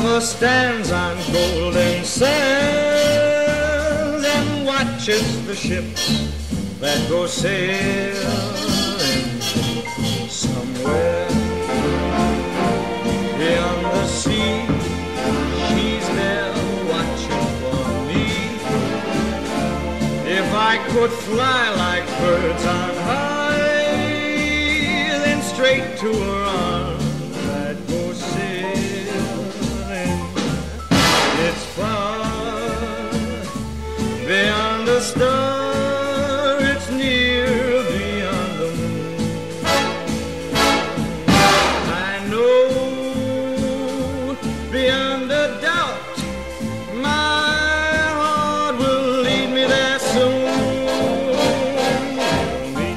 lover stands on golden sands and watches the ships that go sailing somewhere beyond the sea. She's there watching for me. If I could fly like birds on high, then straight to her arms I'd go sailing. It's far beyond the star, it's near beyond the moon. I know beyond a doubt my heart will lead me there soon. We'll meet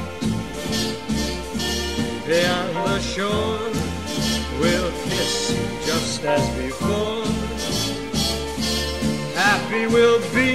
beyond the shore, we'll kiss just as before. Happy we'll be